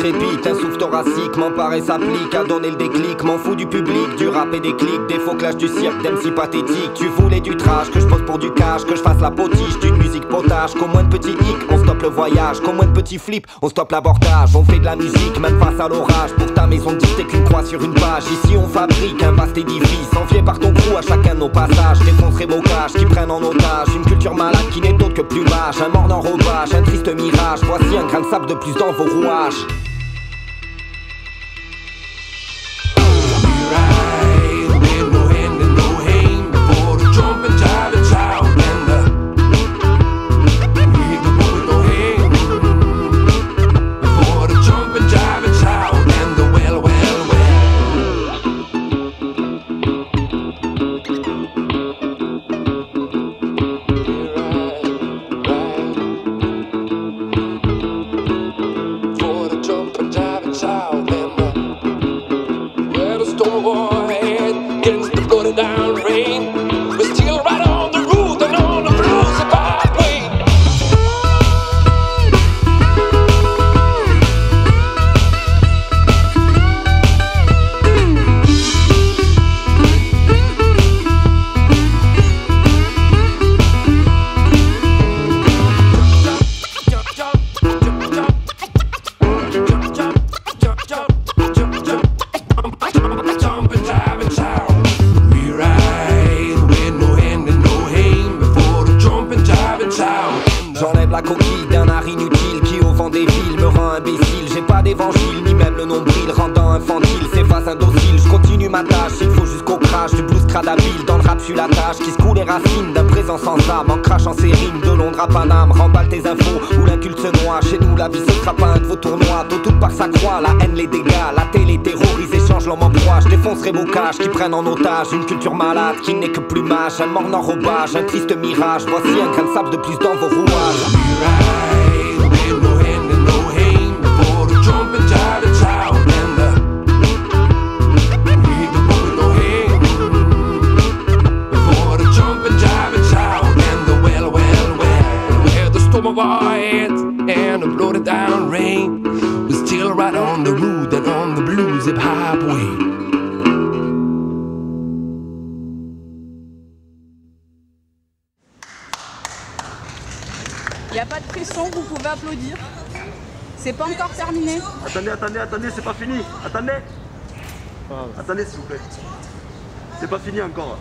crépite, un souffle thoracique m'empare et s'applique à donner le déclic. M'en fous du public, du rap et des clics, des faux clashs du cirque, d'MC pathétique. Tu voulais du trash, que je pose pour du cash, que je fasse la potiche d'une musique potage. Qu'au moins de petits hicks, on stoppe le voyage. Qu'au moins de petits flips, on stoppe l'abordage. On fait de la musique, même face à l'orage. Pour ta maison dite, t'es qu'une croix sur une page. Ici on fabrique un vaste édifice, envié par ton crew à chacun de nos passages. Défoncerai vos cages qui prennent en otage une culture malade qui n'est autre que plumage. Un mort d'enrobage, un triste mirage. Voici un grain de sable de plus dans vos rouages. J'enlève la coquille d'un art inutile qui au vent des villes me rend imbécile. J'ai pas d'évangile ni même le nombril rendant infantile ces phases indociles. Je continue ma tâche, il faut jusqu'au crash du blues cradabile. Dans le rap suis la tâche qui se coule les racines d'un présent sans âme. En crachant ses rimes de Londres à Paname. Remballe tes infos où l'inculte se noie. Chez nous la vie ce sera pas un de vos tournois. Tout par sa croix, la haine les dégâts. La télé terrorise, échange l'homme en proie. Je défoncerai vos cages qui prennent en otage une culture malade qui n'est que plumage. Un mort d'enrobage, un triste mirage. Voici un grain de sable de plus dans vos rouages. And a bloated down rain. We're still right on the road and on the blues hip hop way. Il n'y a pas de pression, vous pouvez applaudir. C'est pas encore terminé. Attendez, c'est pas fini. Attendez. Attendez s'il vous plaît. C'est pas fini encore.